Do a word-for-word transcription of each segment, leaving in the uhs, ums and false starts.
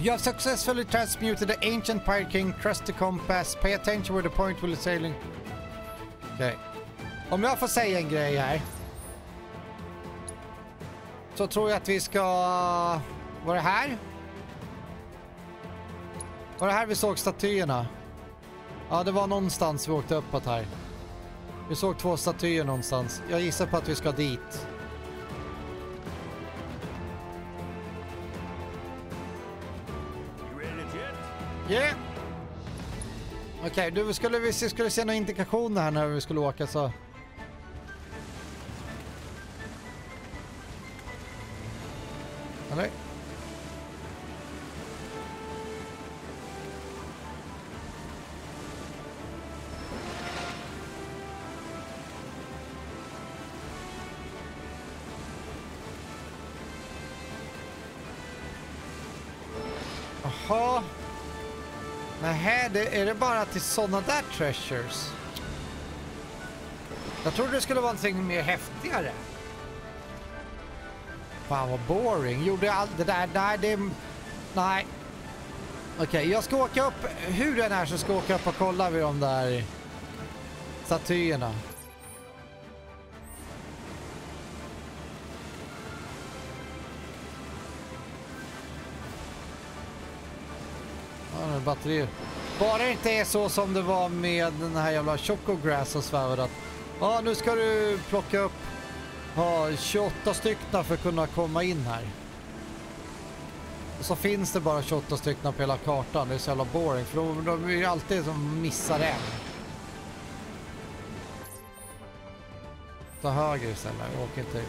You have successfully transmuted the ancient Pirate King. Trust the compass. Pay attention where the point will sailing. Okej. Okay. Om jag får säga en grej här. Så tror jag att vi ska... Var det här? Var det här vi såg statyerna? Ja, det var någonstans vi åkte uppåt här. Vi såg två statyer någonstans. Jag gissar på att vi ska dit. Yeah. Okej, okay, du skulle vi skulle se några indikationer här när vi skulle åka så. Eller? Jaha. Nej, det är det bara till sådana där treasures. Jag trodde det skulle vara någonting mer häftigare. Fan vad boring. Gjorde allt det där. Nej, det... Nej. Okej, okay, jag ska åka upp. Hur den är så ska jag åka upp och kolla vid de där statyerna. Ja, batterier. Bara det inte är så som det var med den här jävla Chocograss och svävar att ja, nu ska du plocka upp ja, tjugoåtta stycken för att kunna komma in här. Och så finns det bara tjugoåtta stycken på hela kartan. Det är så jävla boring för de, de är ju alltid som missar en. Ta höger istället. Jag åker inte.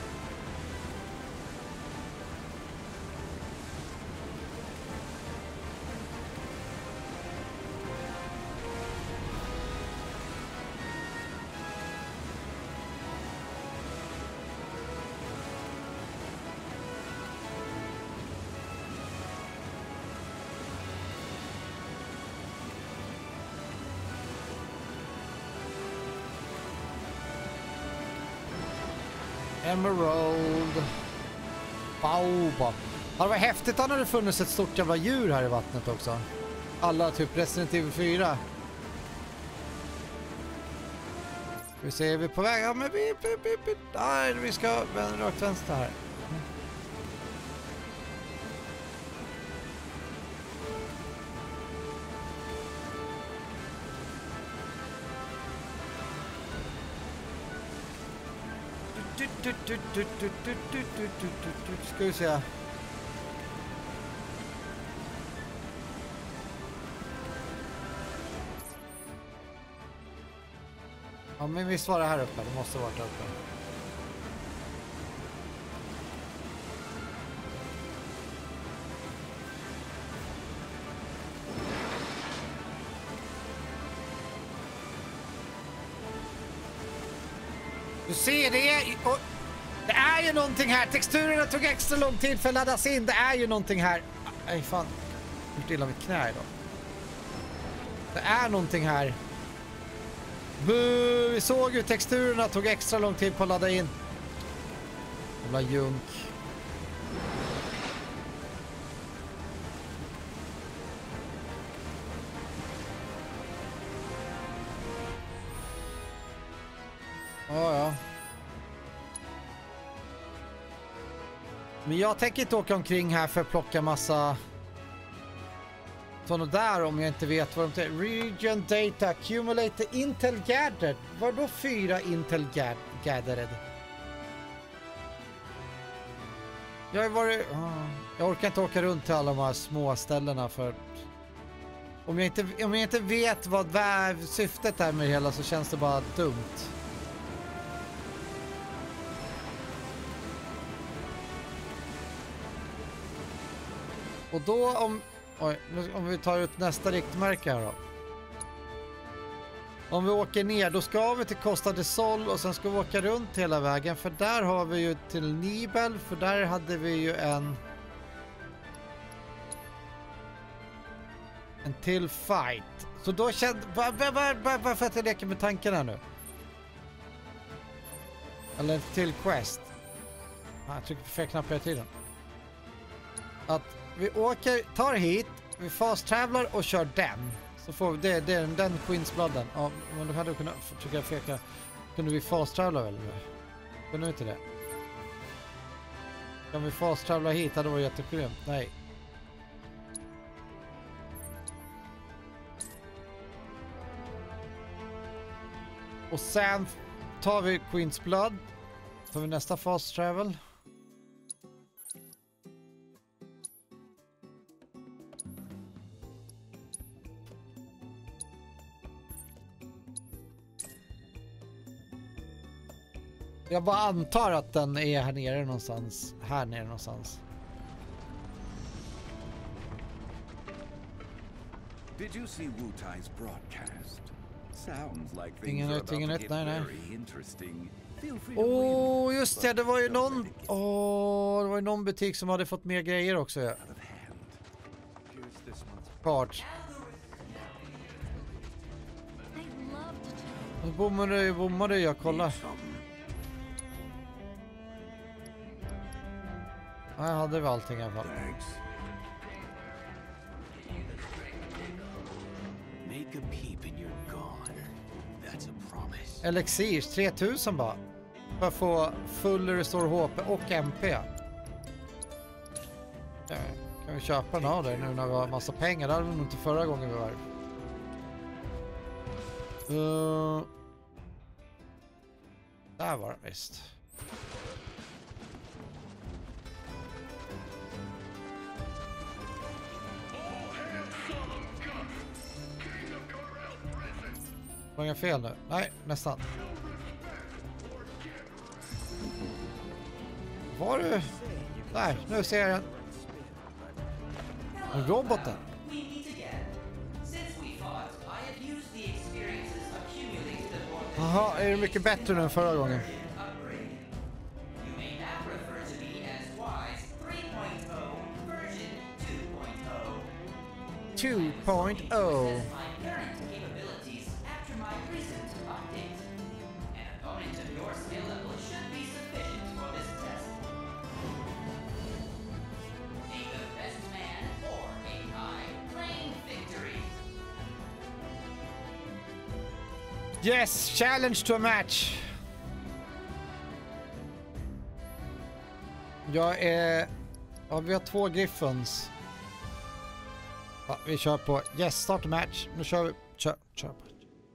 Emerald. Baobab. Ja, det var häftigt att det funnits ett stort jävla djur här i vattnet också. Alla typ Resident Evil fyra. Vi ser, är vi på väg? Ja, men vi... vi, vi, vi nej, vi ska vända rakt vänster här. Ska vi se. Ja, men visst var det här uppe. Det måste vara där uppe. Du ser det. Och det är ju någonting här. Texturerna tog extra lång tid för att laddas in. Det är ju någonting här. Nej, fan. Jag har illa mitt knä idag. Det är någonting här. Buh, vi såg ju texturerna tog extra lång tid på att ladda in. Jävla junk. Ja, ja. Men jag tänker inte åka omkring här för att plocka massa sådana där om jag inte vet vad de heter. Region data accumulate Intel gathered. Var då fyra Intel gathered? Jag har varit... Oh, jag orkar inte åka runt till alla de här små ställena för... Om jag inte, om jag inte vet vad syftet är med det hela så känns det bara dumt. Och då om... Oj, om vi tar ut nästa riktmärke här då. Om vi åker ner, då ska vi till Costa del Sol och sen ska vi åka runt hela vägen. För där har vi ju till Nibel, för där hade vi ju en... En till fight. Så då kände... Varför var, var, var, var, att jag leker med tankarna nu? Eller en till quest. Ah, jag trycker på fel knapp hela tiden. Att vi åker, tar hit, vi fast travlar och kör den. Så får vi, det, det är den Queen's Blooden. Ja, men då hade vi kunnat försöka feka. Kunde vi fast travla väl? Kunde vi inte det? Kan vi fast travla hit? Det var jättegrymt. Nej. Och sen tar vi Queen's Blood. Tar vi nästa fast travel. Jag bara antar att den är här nere någonstans. Här nere någonstans. Did you see Wu Tai's broadcast? Sounds like things Ingen are nytt, about ingen to nytt, get nej, nej. very interesting. Feel free to Åh, weigh oh, in, just but det. Det var ju don't någon... let it get Åh, oh, det var ju någon butik som hade fått mer grejer också. Ja. out of hand. Here's this month's Cards. I'd love to try. Nu bommade, bommade jag, kolla. something. Här hade vi allting i alla fall. Thanks. Make a peep and you're gone. That's a promise. Elixirs, tre tusen bara. För att få full restore H P och M P. Ja, kan vi köpa den av dig nu när vi har massa pengar? Det hade vi nog inte förra gången vi var. Uh, där var det visst. Var jag fel nu? Nej, nästan. Var du? Där, nu ser jag den. Roboten. We meet again. Since we fought, I have used the experiences accumulated aboard the Jaha, är det mycket bättre nu än förra gången? upgrade. You may now refer to me as Wise three point oh version two point oh. two point oh. Assess my current capabilities after my recent update. An opponent of your skill level should be sufficient for this test. May the best man or a high claim victory. Yes, challenge to a match. Jag är... Ja, vi har två Griffons. Ja, vi kör på yes, start a match. Nu kör vi. Kör, kör på.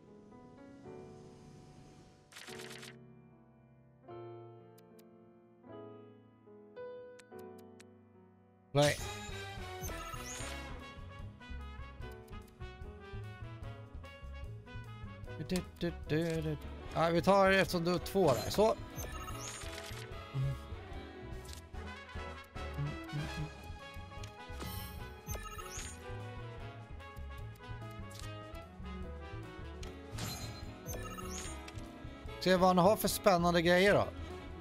Nej. Ja, vi tar eftersom du är två där. Så. Se vad han har för spännande grejer då.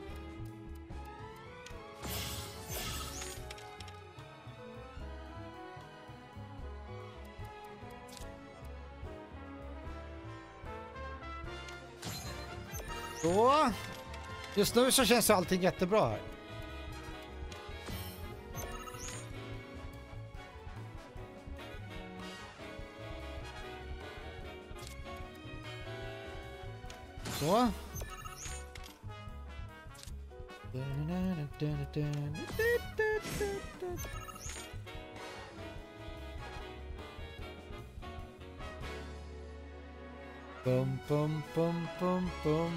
Så. Just nu så känns allting jättebra här. Så. Bum, bum, bum, bum, bum.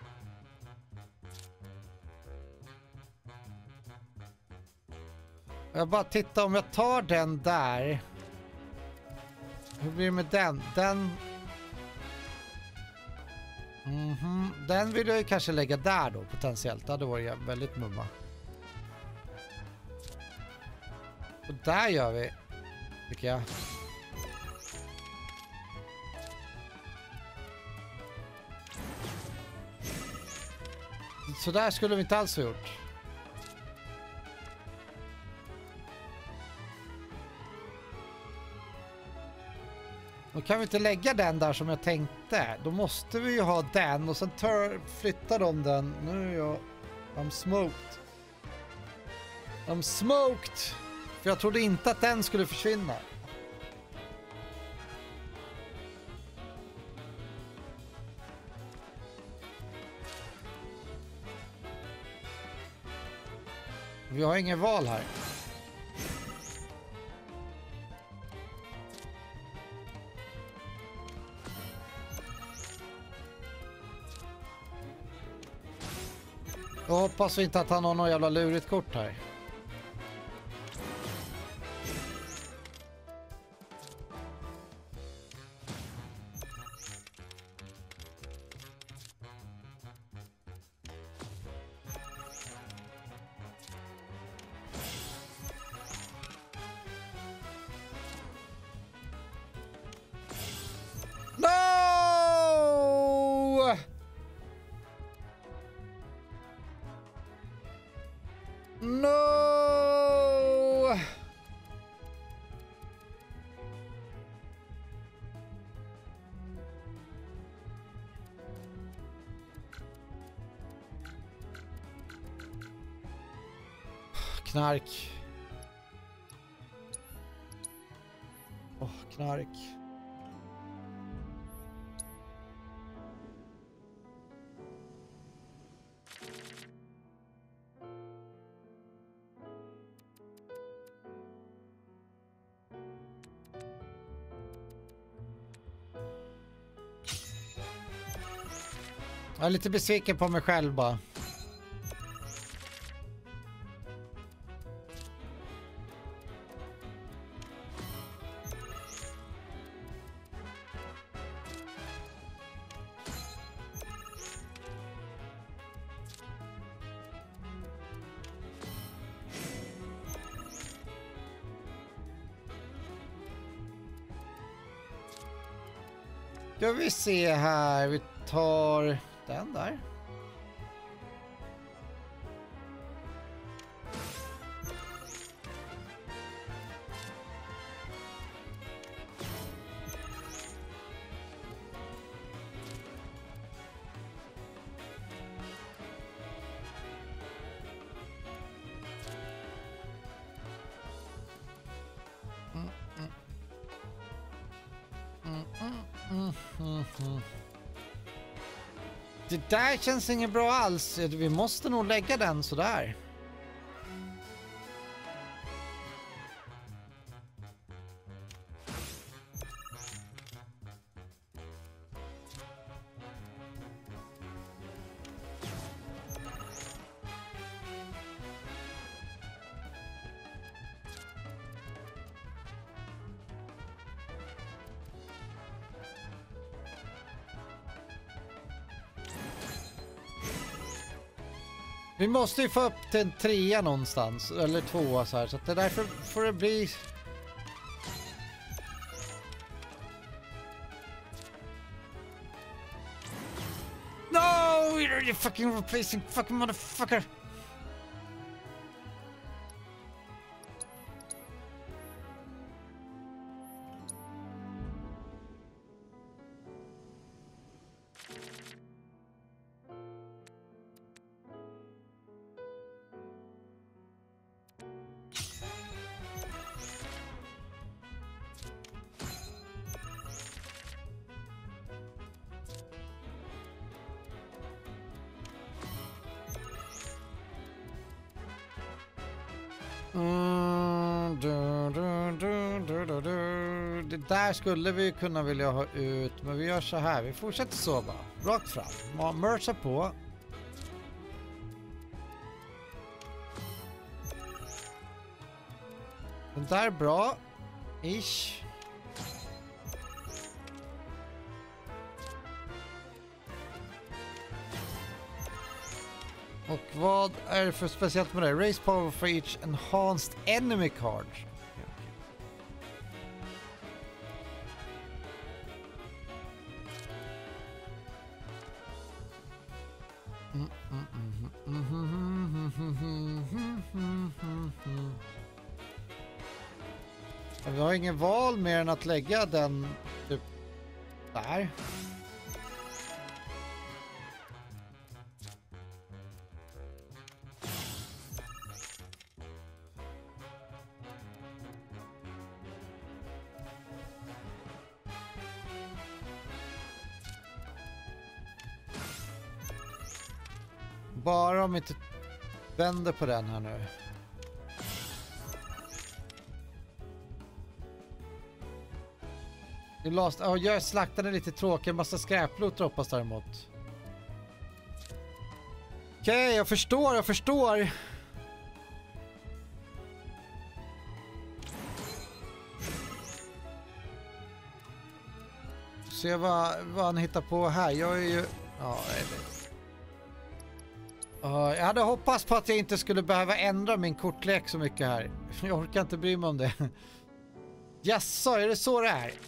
Jag bara tittar om jag tar den där. Hur blir det med den? Den... Mhm. Den vill jag ju kanske lägga där då potentiellt. Det hade varit väldigt mumma. Och där gör vi. Tycker jag. Så där skulle vi inte alls ha gjort. Då kan vi inte lägga den där som jag tänkte. Då måste vi ju ha den och sen tar, flyttar de den. Nu är jag... I'm smoked. I'm smoked! För jag trodde inte att den skulle försvinna. Vi har ingen val här. Jag hoppas inte att han har något jävla lurigt kort här. No! No! Knark. Åh, knark. Jag är lite besviken på mig själv bara. Ska vi se här, vi tar den där. Mm, mm. Mm, mm, mm, mm, mm. Det där känns inget bra alls. Vi måste nog lägga den så där. Vi måste ju få upp till en trea någonstans, eller tvåa så här, så att det därför får det bli... No! You're fucking replacing fucking motherfucker! Mm, du, du, du, du, du, du. Det där skulle vi kunna vilja ha ut, men vi gör så här. Vi fortsätter så bara. Rakt fram. Mercha på. Den där är bra. Ish. Och vad är det för speciellt med det? Raise power for each enhanced enemy card. Mm, mm, mm, mm, mm, mm, mm, mm, mm. Vi har ingen val mer än att lägga den typ där. Bara om inte vänder på den här nu. Det last... oh, jag slaktade lite tråkigt. En massa skräplot droppas däremot. Okej, okay, jag förstår, jag förstår. Se vad, vad han hittar på här. Jag är ju... Ja, det... uh, jag hade hoppats på att jag inte skulle behöva ändra min kortlek så mycket här. Jag orkar inte bry mig om det. Jaså, är det så det är?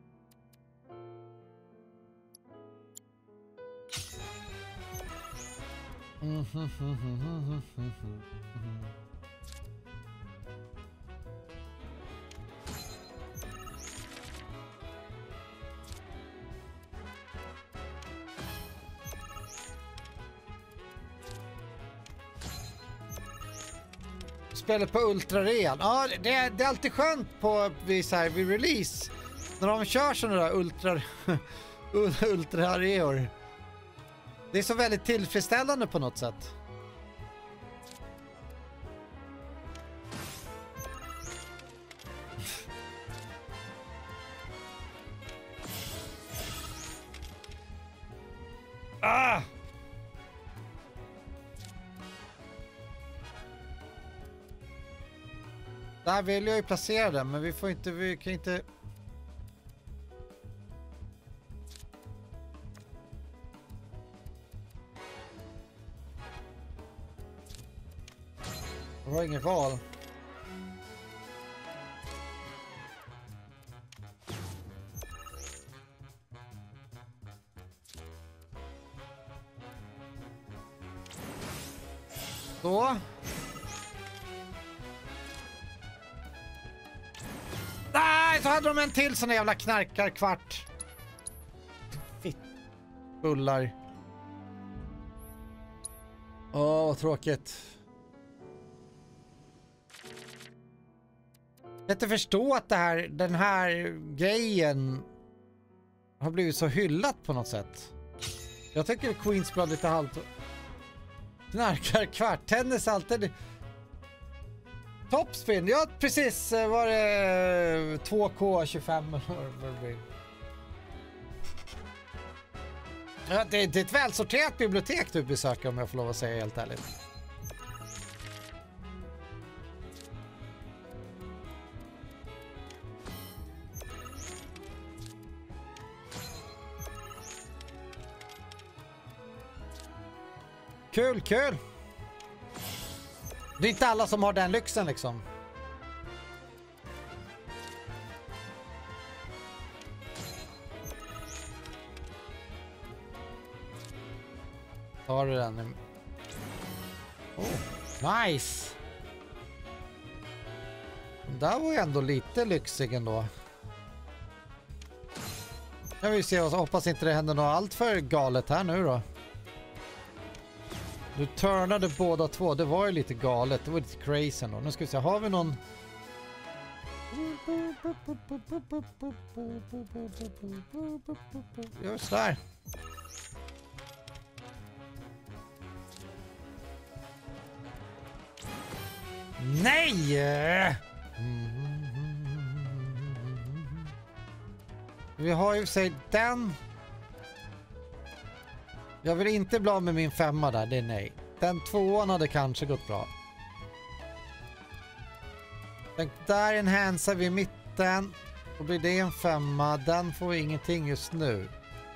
Mm -hmm, mm -hmm, mm -hmm, mm. Spelet på ultrarean. Ja, det är, det är alltid skönt på vid, så här, vid release. När de kör sådana där ultra ultrareor. Det är så väldigt tillfredsställande på något sätt. Ah! Där vill jag ju placera den, men vi får inte, vi kan inte... Jag har inget val. Så. Nej, så hade de en till sån jävla knarkar kvart. Fitt. Bullar. Åh, vad tråkigt. Jag kan inte förstå att det här, den här grejen har blivit så hyllat på något sätt. Jag tycker Queens Blood lite halvt... Knarkar kvart. Tennis alltid... Topspin. Ja, precis. Var det två K tjugofem? Ja, det, det är ett välsorterat bibliotek du besöker, om jag får lov att säga helt ärligt. Kul, kul! Det är inte alla som har den lyxen liksom. Tar du den? Oh, nice! Den där var ju ändå lite lyxig ändå. Jag vill se, hoppas inte det händer något allt för galet här nu då. Du turnade båda två. Det var ju lite galet. Det var lite crazy ändå. Nu ska vi se. Har vi någon... Gör så där. Nej! Vi har ju sig den... Jag vill inte bli av med min femma där, det är nej. Den tvåan hade kanske gått bra. Den där enhansar vi i mitten. Då blir det en femma. Den får ingenting just nu.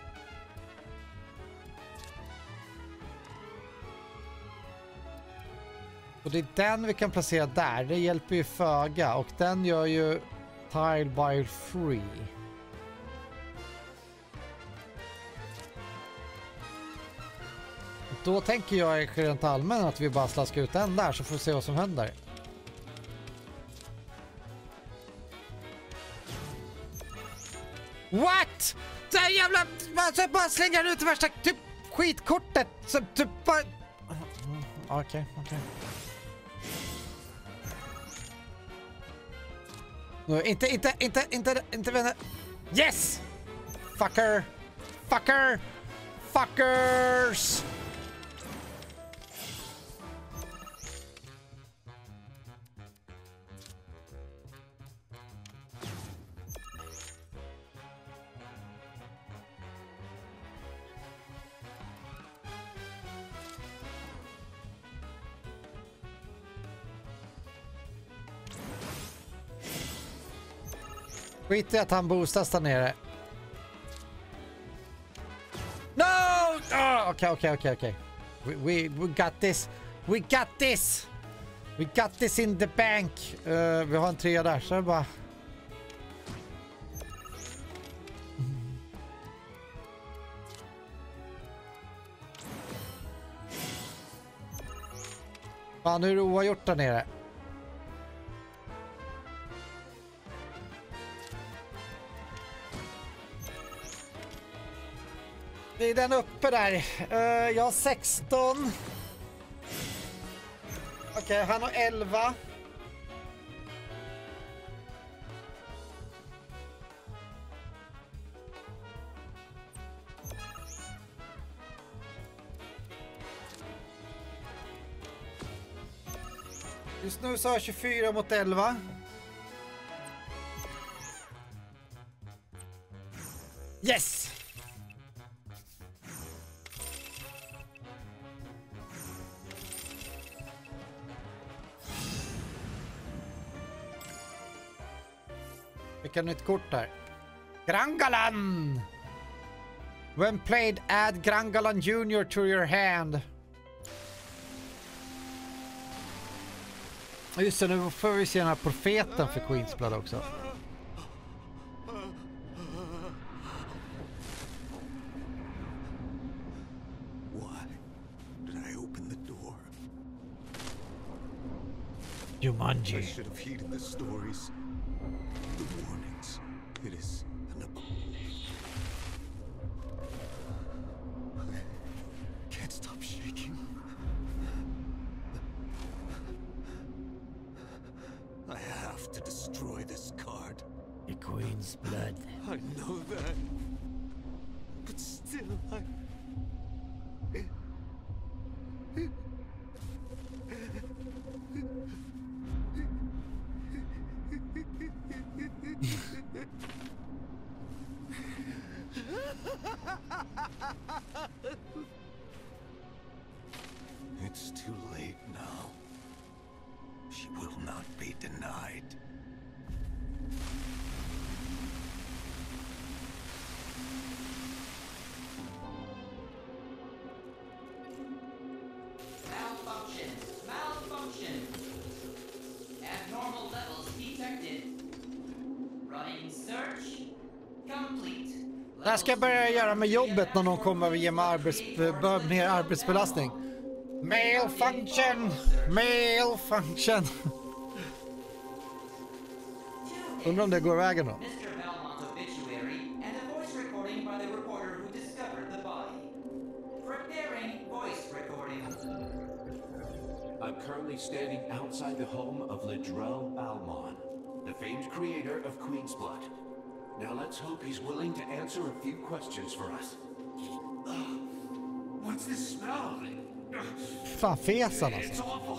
Och det är den vi kan placera där. Det hjälper ju föga. Och den gör ju tile by free. Då tänker jag rent allmänt att vi bara slaskar ut den där, så får vi se vad som händer. What? Det här jävla... Alltså bara slänga ut det värsta typ skitkortet. Så typ bara... Okej, okej. Okay. Inte, inte, inte, inte, inte vänner. Yes! Fucker! Fucker! Fuckers! Skit i att han boostas där nere. No! Oh, okej, okej, okej, okej. We, we, we got this. We got this! We got this in the bank. Uh, vi har en trea där, så är det bara... Fan, nu är det oavgjort där nere. Det är den uppe där. Uh, jag har sexton. Okej, okay, han har elva. Just nu så har jag tjugofyra mot elva. Yes! Vilka nytt kort där? Grangalan! When played, add Grangalan Junior to your hand. Just det, nu får vi se den här profeten för Queen's Blood också. Why did I open the door? Jumanji. I should have heeded the stories, the warnings. It is an ab- I can't stop shaking. I have to destroy this card. The Queen's Blood. I know that. But still, I... It's too late now. She will not be denied. Malfunction. Malfunction. Abnormal levels detected. Running search complete. Det här ska jag börja göra med jobbet när någon kommer och ger mig arbets mer arbetsbelastning. Malfunction! Malfunction! Undrar om det går vägen då. Mister Belmont's obituary and a voice recording by the reporter who discovered the body. Preparing voice recording. I'm currently standing outside the home of Ledrell Balmon, the famed creator of Queen's Blood. Now let's hope he's willing to answer a few questions for us. What's this smell? Fan, fesan It's alltså. awful.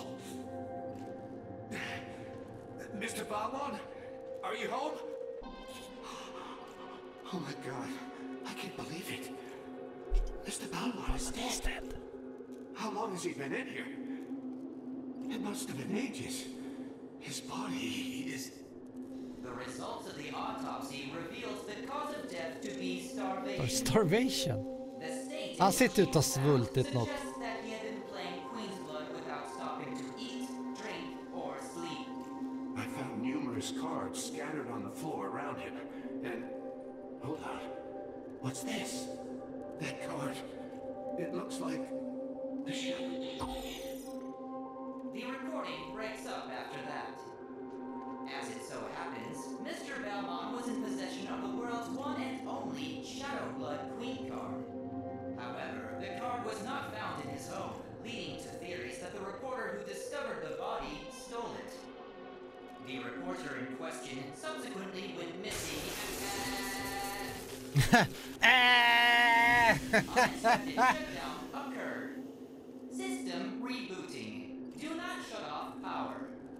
Mister Balmon, are you home? Oh my God, I can't believe it. Mister Balmon is dead. How long has he been in here? It must have been ages. His body is... The results of the autopsy reveals the cause of death to be starvation. Starvation? The state Han sitter ute och svultit något. suggests that he had been playing Queen's Blood without stopping to eat, drink, or sleep. I found numerous cards scattered on the floor around him, and... Hold on. What's this? That card. It looks like... The shadow. The recording breaks up after that. As it so happens, Mister Belmont was in possession of the world's one and only Shadow Blood Queen card. However, the card was not found in his home, leading to theories that the reporter who discovered the body stole it. The reporter in question subsequently went missing and... Unexpected shutdown occurred. System rebooting. Do not shut off power.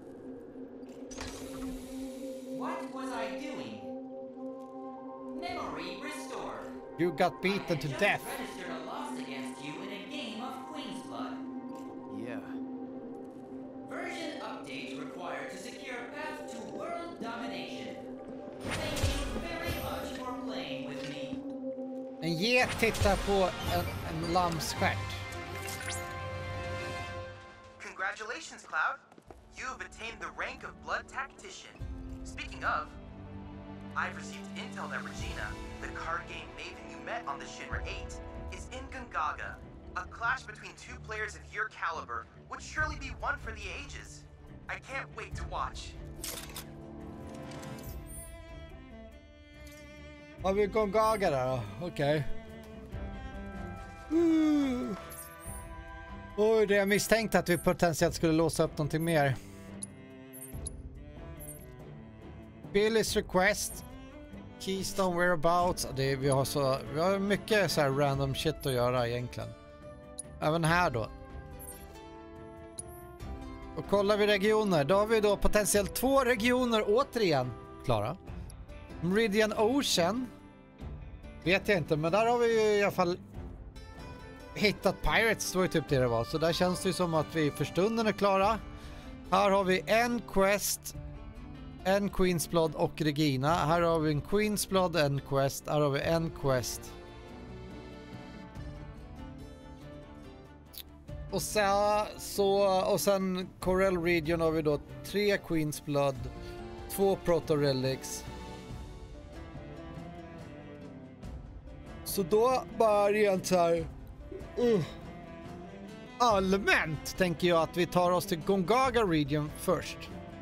What was I doing? Memory restored. You got beaten to I had death. just registered a loss against you in a game of Queen's Blood. Yeah. Version update required to secure path to world domination. Thank you En get tittar på en, en lammsstjärt. Congratulations, Cloud. You have attained the rank of Blood Tactician. Speaking of, I've received intel that Regina, the card game maven you met on the Shinra eight, is in Gongaga. A clash between two players of your caliber would surely be one for the ages. I can't wait to watch. Har vi Gongaga där då? Okej. Okay. Uh. Oj, det jag misstänkte att vi potentiellt skulle låsa upp någonting mer. Billy's request. Keystone whereabouts. Det, vi, har så, vi har mycket så här random shit att göra egentligen. Även här då. Och kollar vi regioner. Då har vi då potentiellt två regioner återigen. Klara. Meridian Ocean. Vet jag inte, men där har vi ju i alla fall hittat Pirates, det var ju typ det det var. Så där känns det ju som att vi för stunden är klara. Här har vi en quest, en Queen's Blood och Regina. Här har vi en Queen's Blood, en quest. Här har vi en quest. Och sen, så, och sen Corel Region har vi då tre Queen's Blood, två Proto Relics. Så då bara rent så här uh, allmänt tänker jag att vi tar oss till Gongaga Region först.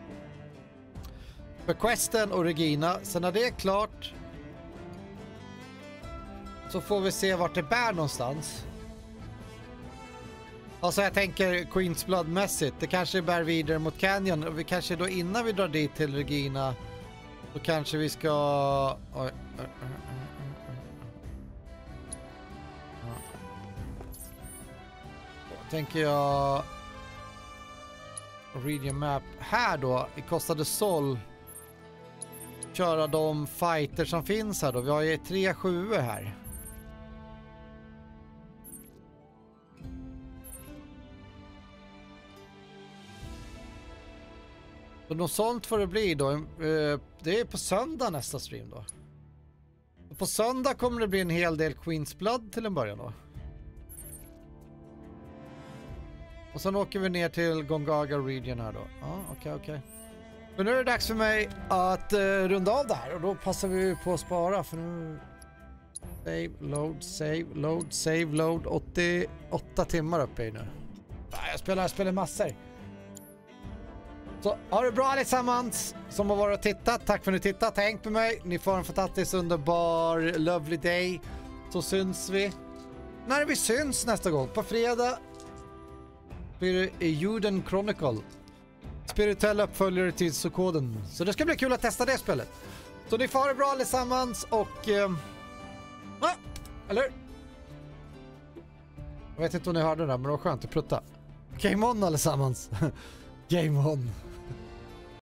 För questen och Regina. Sen när det är klart så får vi se vart det bär någonstans. Alltså jag tänker Queen's Blood-mässigt. Det kanske bär vidare mot Canyon. Och vi kanske då innan vi drar dit till Regina så kanske vi ska... Oj, oj, oj. Tänker jag region map här då i Costa del Sol köra de fighter som finns här då. Vi har ju tre sjuor här. Så något sånt får det bli då. Det är på söndag nästa stream då. Och på söndag kommer det bli en hel del Queen's Blood till en början då. Och sen åker vi ner till Gongaga Region här då. Ja, ah, okej, okay, okej. Okay. Men nu är det dags för mig att uh, runda av det här. Och då passar vi på att spara. För nu... Save, load, save, load, save, load. åttioåtta timmar uppe i nu. Jag spelar, jag spelar massor. Så ha det bra allesammans som har varit och tittat. Tack för att ni tittat. Tänk på mig. Ni får en fantastisk underbar lovely day. Så syns vi. När vi syns nästa gång. På fredag blir det Juden Chronicle. Spirituella uppföljare till Sukoden. Så det ska bli kul att testa det spelet. Så ni får ha det bra allesammans och... Eh, ah, eller? Jag vet inte om ni hörde det där, men det var skönt att prutta. Game on allesammans. Game on.